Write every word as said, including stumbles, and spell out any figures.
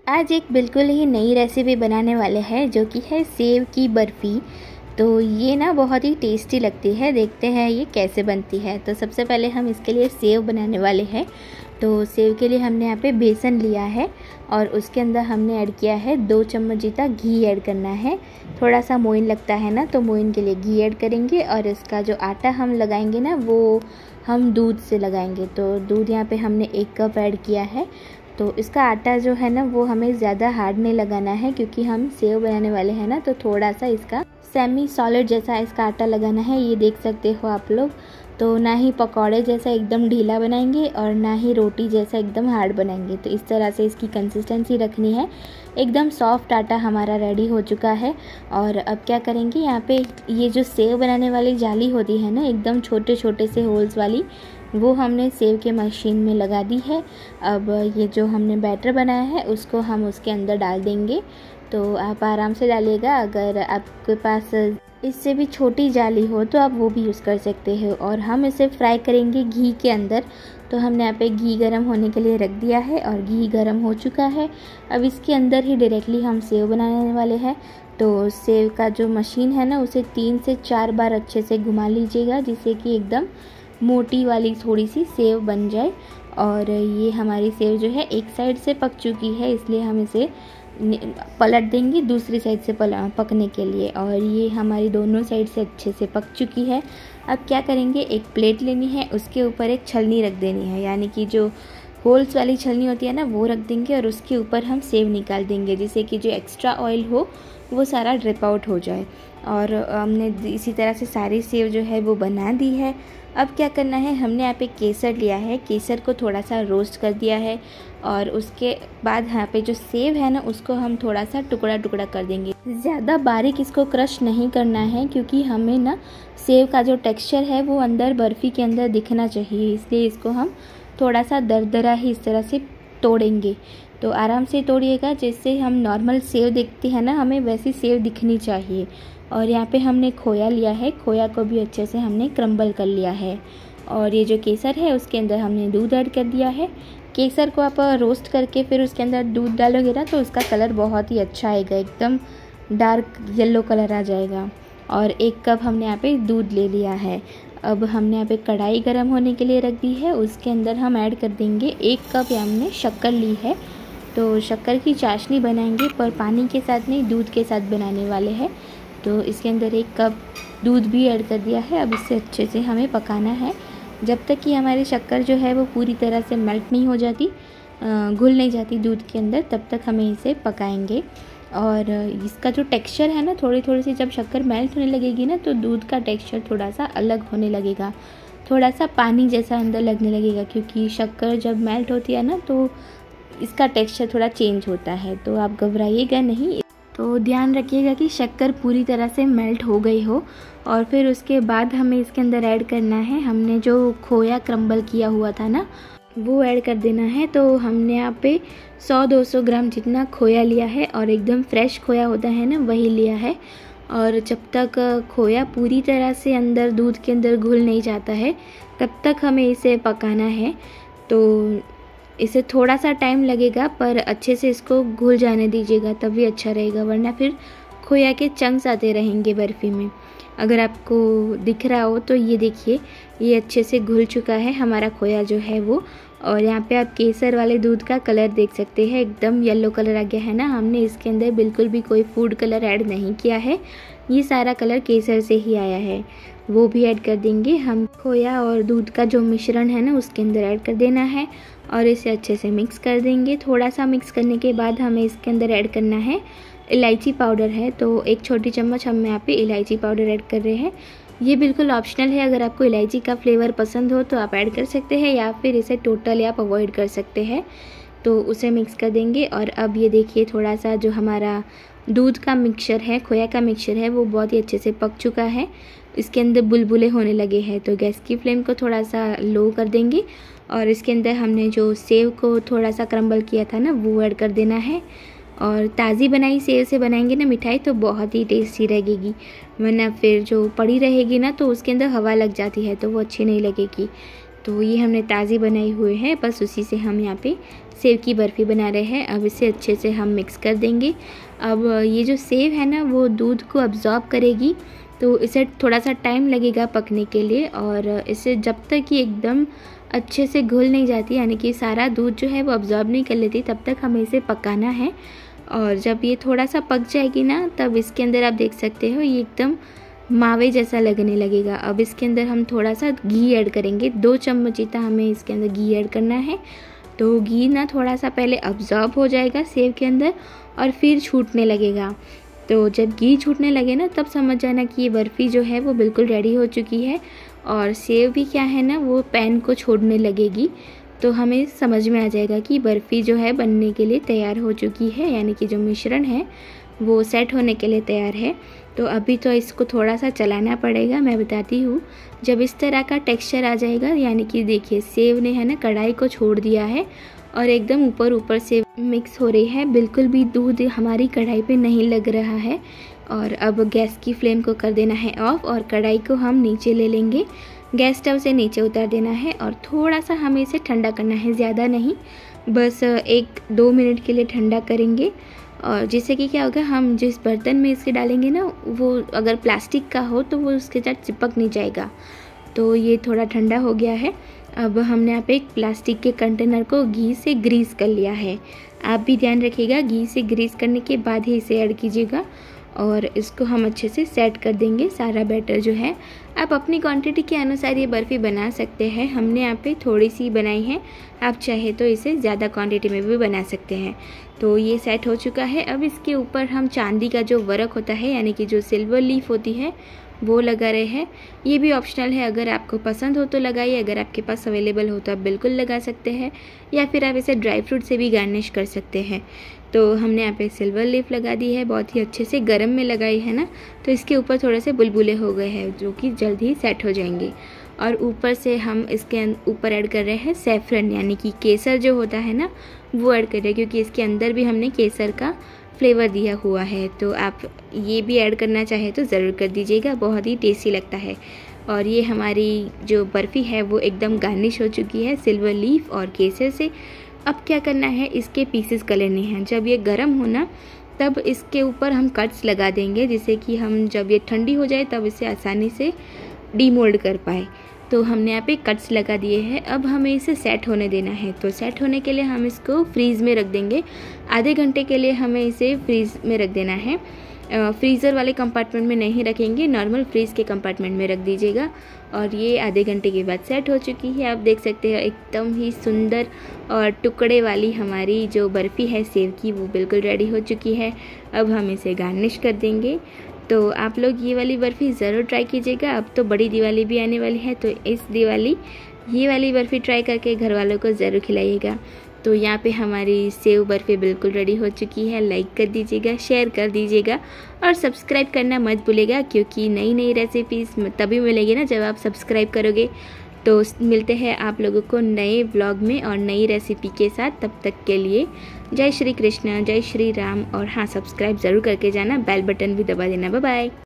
आज एक बिल्कुल ही नई रेसिपी बनाने वाले हैं जो कि है सेव की बर्फ़ी। तो ये ना बहुत ही टेस्टी लगती है। देखते हैं ये कैसे बनती है। तो सबसे पहले हम इसके लिए सेव बनाने वाले हैं। तो सेव के लिए हमने यहाँ पे बेसन लिया है और उसके अंदर हमने ऐड किया है दो चम्मच जितना घी ऐड करना है। थोड़ा सा मोइन लगता है ना, तो मोइन के लिए घी ऐड करेंगे। और इसका जो आटा हम लगाएंगे ना वो हम दूध से लगाएंगे। तो दूध यहाँ पे हमने एक कप ऐड किया है। तो इसका आटा जो है ना वो हमें ज़्यादा हार्ड नहीं लगाना है, क्योंकि हम सेव बनाने वाले हैं ना, तो थोड़ा सा इसका सेमी सॉलिड जैसा इसका आटा लगाना है। ये देख सकते हो आप लोग। तो ना ही पकौड़े जैसा एकदम ढीला बनाएंगे और ना ही रोटी जैसा एकदम हार्ड बनाएंगे। तो इस तरह से इसकी कंसिस्टेंसी रखनी है। एकदम सॉफ्ट आटा हमारा रेडी हो चुका है। और अब क्या करेंगे, यहाँ पे ये जो सेव बनाने वाली जाली होती है ना, एकदम छोटे छोटे से होल्स वाली, वो हमने सेव के मशीन में लगा दी है। अब ये जो हमने बैटर बनाया है उसको हम उसके अंदर डाल देंगे। तो आप आराम से डालिएगा। अगर आपके पास इससे भी छोटी जाली हो तो आप वो भी यूज़ कर सकते हो। और हम इसे फ्राई करेंगे घी के अंदर। तो हमने यहाँ पे घी गरम होने के लिए रख दिया है और घी गरम हो चुका है। अब इसके अंदर ही डायरेक्टली हम सेव बनाने वाले हैं। तो सेव का जो मशीन है ना, उसे तीन से चार बार अच्छे से घुमा लीजिएगा, जिससे कि एकदम मोटी वाली थोड़ी सी सेव बन जाए। और ये हमारी सेव जो है एक साइड से पक चुकी है, इसलिए हम इसे पलट देंगे दूसरी साइड से पकने के लिए। और ये हमारी दोनों साइड से अच्छे से पक चुकी है। अब क्या करेंगे, एक प्लेट लेनी है, उसके ऊपर एक छलनी रख देनी है, यानी कि जो होल्स वाली छलनी होती है ना वो रख देंगे। और उसके ऊपर हम सेव निकाल देंगे, जिससे कि जो एक्स्ट्रा ऑयल हो वो सारा ड्रिप आउट हो जाए। और हमने इसी तरह से सारी सेव जो है वो बना दी है। अब क्या करना है, हमने यहाँ पे केसर लिया है, केसर को थोड़ा सा रोस्ट कर दिया है। और उसके बाद यहाँ पे जो सेव है ना उसको हम थोड़ा सा टुकड़ा टुकड़ा कर देंगे। ज़्यादा बारीक इसको क्रश नहीं करना है, क्योंकि हमें ना सेव का जो टेक्सचर है वो अंदर बर्फ़ी के अंदर दिखना चाहिए, इसलिए इसको हम थोड़ा सा दरदरा ही इस तरह से तोड़ेंगे। तो आराम से तोड़िएगा, जैसे हम नॉर्मल सेव देखते हैं ना, हमें वैसी सेव दिखनी चाहिए। और यहाँ पे हमने खोया लिया है, खोया को भी अच्छे से हमने क्रम्बल कर लिया है। और ये जो केसर है उसके अंदर हमने दूध ऐड कर दिया है। केसर को आप रोस्ट करके फिर उसके अंदर दूध डालोगे ना तो उसका कलर बहुत ही अच्छा आएगा, एकदम डार्क येलो कलर आ जाएगा। और एक कप हमने यहाँ पे दूध ले लिया है। अब हमने यहाँ पे कढ़ाई गर्म होने के लिए रख दी है, उसके अंदर हम ऐड कर देंगे एक कप हमने शक्कर ली है। तो शक्कर की चाशनी बनाएंगे, पर पानी के साथ नहीं, दूध के साथ बनाने वाले हैं। तो इसके अंदर एक कप दूध भी ऐड कर दिया है। अब इसे अच्छे से हमें पकाना है, जब तक कि हमारी शक्कर जो है वो पूरी तरह से मेल्ट नहीं हो जाती, घुल नहीं जाती दूध के अंदर, तब तक हमें इसे पकाएंगे। और इसका जो टेक्सचर है ना, थोड़ी थोड़ी सी जब शक्कर मेल्ट होने लगेगी ना, तो दूध का टेक्सचर थोड़ा सा अलग होने लगेगा, थोड़ा सा पानी जैसा अंदर लगने लगेगा, क्योंकि शक्कर जब मेल्ट होती है ना तो इसका टेक्सचर थोड़ा चेंज होता है। तो आप घबराइएगा नहीं, तो ध्यान रखिएगा कि शक्कर पूरी तरह से मेल्ट हो गई हो। और फिर उसके बाद हमें इसके अंदर ऐड करना है, हमने जो खोया क्रम्बल किया हुआ था ना वो ऐड कर देना है। तो हमने यहाँ पे सौ दो सौ ग्राम जितना खोया लिया है, और एकदम फ्रेश खोया होता है ना वही लिया है। और जब तक खोया पूरी तरह से अंदर दूध के अंदर घुल नहीं जाता है तब तक हमें इसे पकाना है। तो इसे थोड़ा सा टाइम लगेगा, पर अच्छे से इसको घुल जाने दीजिएगा, तभी अच्छा रहेगा, वरना फिर खोया के चंक्स आते रहेंगे बर्फ़ी में। अगर आपको दिख रहा हो तो ये देखिए, ये अच्छे से घुल चुका है हमारा खोया जो है वो। और यहाँ पे आप केसर वाले दूध का कलर देख सकते हैं, एकदम येलो कलर आ गया है ना। हमने इसके अंदर बिल्कुल भी कोई फूड कलर ऐड नहीं किया है, ये सारा कलर केसर से ही आया है, वो भी ऐड कर देंगे हम। खोया और दूध का जो मिश्रण है ना उसके अंदर ऐड कर देना है और इसे अच्छे से मिक्स कर देंगे। थोड़ा सा मिक्स करने के बाद हमें इसके अंदर ऐड करना है इलायची पाउडर है, तो एक छोटी चम्मच हम यहाँ पे इलायची पाउडर ऐड कर रहे हैं। ये बिल्कुल ऑप्शनल है, अगर आपको इलायची का फ्लेवर पसंद हो तो आप ऐड कर सकते हैं, या फिर इसे टोटली आप अवॉइड कर सकते हैं। तो उसे मिक्स कर देंगे। और अब ये देखिए, थोड़ा सा जो हमारा दूध का मिक्सचर है, खोया का मिक्सचर है, वो बहुत ही अच्छे से पक चुका है, इसके अंदर बुलबुले होने लगे हैं। तो गैस की फ्लेम को थोड़ा सा लो कर देंगे और इसके अंदर हमने जो सेव को थोड़ा सा क्रम्बल किया था ना वो ऐड कर देना है। और ताज़ी बनाई सेव से बनाएंगे ना मिठाई तो बहुत ही टेस्टी लगेगी, वरना फिर जो पड़ी रहेगी ना तो उसके अंदर हवा लग जाती है तो वो अच्छी नहीं लगेगी। तो ये हमने ताज़ी बनाई हुई है, बस उसी से हम यहाँ पे सेव की बर्फ़ी बना रहे हैं। अब इसे अच्छे से हम मिक्स कर देंगे। अब ये जो सेव है ना वो दूध को अब्ज़ॉर्ब करेगी, तो इसे थोड़ा सा टाइम लगेगा पकने के लिए। और इसे जब तक ये एकदम अच्छे से घुल नहीं जाती, यानी कि सारा दूध जो है वो अब्ज़ॉर्ब नहीं कर लेती, तब तक हमें इसे पकाना है। और जब ये थोड़ा सा पक जाएगी ना, तब इसके अंदर आप देख सकते हो ये एकदम मावे जैसा लगने लगेगा। अब इसके अंदर हम थोड़ा सा घी ऐड करेंगे, दो चम्मच जितना हमें इसके अंदर घी ऐड करना है। तो घी ना थोड़ा सा पहले अब्ज़ॉर्ब हो जाएगा सेव के अंदर और फिर छूटने लगेगा। तो जब घी छूटने लगे ना, तब समझ जाना कि ये बर्फ़ी जो है वो बिल्कुल रेडी हो चुकी है। और सेव भी क्या है ना, वो पैन को छोड़ने लगेगी, तो हमें समझ में आ जाएगा कि बर्फ़ी जो है बनने के लिए तैयार हो चुकी है, यानी कि जो मिश्रण है वो सेट होने के लिए तैयार है। तो अभी तो इसको थोड़ा सा चलाना पड़ेगा, मैं बताती हूँ। जब इस तरह का टेक्सचर आ जाएगा, यानी कि देखिए सेव ने है ना कढ़ाई को छोड़ दिया है और एकदम ऊपर ऊपर से मिक्स हो रही है, बिल्कुल भी दूध हमारी कढ़ाई पे नहीं लग रहा है। और अब गैस की फ्लेम को कर देना है ऑफ और कढ़ाई को हम नीचे ले लेंगे, गैस स्टव से नीचे उतार देना है और थोड़ा सा हमें इसे ठंडा करना है, ज़्यादा नहीं, बस एक दो मिनट के लिए ठंडा करेंगे। और जिससे कि क्या होगा, हम जिस बर्तन में इसे डालेंगे ना, वो अगर प्लास्टिक का हो तो वो उसके साथ चिपक नहीं जाएगा। तो ये थोड़ा ठंडा हो गया है। अब हमने यहाँ पे एक प्लास्टिक के कंटेनर को घी से ग्रीस कर लिया है। आप भी ध्यान रखिएगा, घी से ग्रीस करने के बाद ही इसे ऐड कीजिएगा और इसको हम अच्छे से सेट कर देंगे सारा बैटर जो है। आप अपनी क्वांटिटी के अनुसार ये बर्फ़ी बना सकते हैं, हमने यहाँ पे थोड़ी सी बनाई है, आप चाहे तो इसे ज़्यादा क्वांटिटी में भी बना सकते हैं। तो ये सेट हो चुका है। अब इसके ऊपर हम चांदी का जो वर्क होता है, यानी कि जो सिल्वर लीफ होती है, वो लगा रहे हैं। ये भी ऑप्शनल है, अगर आपको पसंद हो तो लगाइए, अगर आपके पास अवेलेबल हो तो आप बिल्कुल लगा सकते हैं, या फिर आप इसे ड्राई फ्रूट से भी गार्निश कर सकते हैं। तो हमने यहाँ पे सिल्वर लीफ लगा दी है, बहुत ही अच्छे से गरम में लगाई है ना, तो इसके ऊपर थोड़े से बुलबुले हो गए हैं जो कि जल्द ही सेट हो जाएंगे। और ऊपर से हम इसके ऊपर ऐड कर रहे हैं सैफरन, यानी कि केसर जो होता है ना, वो ऐड कर रहे हैं, क्योंकि इसके अंदर भी हमने केसर का फ्लेवर दिया हुआ है। तो आप ये भी ऐड करना चाहे तो ज़रूर कर दीजिएगा, बहुत ही टेस्टी लगता है। और ये हमारी जो बर्फ़ी है वो एकदम गार्निश हो चुकी है सिल्वर लीफ और केसर से। अब क्या करना है, इसके पीसेस कर लेने हैं। जब ये गर्म होना, तब इसके ऊपर हम कट्स लगा देंगे, जिससे कि हम जब ये ठंडी हो जाए तब इसे आसानी से डीमोल्ड कर पाए। तो हमने यहाँ पे कट्स लगा दिए हैं। अब हमें इसे सेट होने देना है। तो सेट होने के लिए हम इसको फ्रीज़ में रख देंगे, आधे घंटे के लिए हमें इसे फ्रीज़ में रख देना है। फ्रीज़र वाले कंपार्टमेंट में नहीं रखेंगे, नॉर्मल फ्रीज़ के कंपार्टमेंट में रख दीजिएगा। और ये आधे घंटे के बाद सेट हो चुकी है। आप देख सकते हैं एकदम ही सुंदर और टुकड़े वाली हमारी जो बर्फ़ी है सेव की, वो बिल्कुल रेडी हो चुकी है। अब हम इसे गार्निश कर देंगे। तो आप लोग ये वाली बर्फ़ी ज़रूर ट्राई कीजिएगा। अब तो बड़ी दिवाली भी आने वाली है, तो इस दिवाली ये वाली बर्फ़ी ट्राई करके घर वालों को ज़रूर खिलाइएगा। तो यहाँ पे हमारी सेव बर्फ़ी बिल्कुल रेडी हो चुकी है। लाइक कर दीजिएगा, शेयर कर दीजिएगा और सब्सक्राइब करना मत भूलिएगा, क्योंकि नई नई रेसिपीज़ तभी मिलेगी ना जब आप सब्सक्राइब करोगे। तो मिलते हैं आप लोगों को नए व्लॉग में और नई रेसिपी के साथ। तब तक के लिए जय श्री कृष्ण, जय श्री राम। और हाँ, सब्सक्राइब ज़रूर करके जाना, बेल बटन भी दबा देना। Bye bye.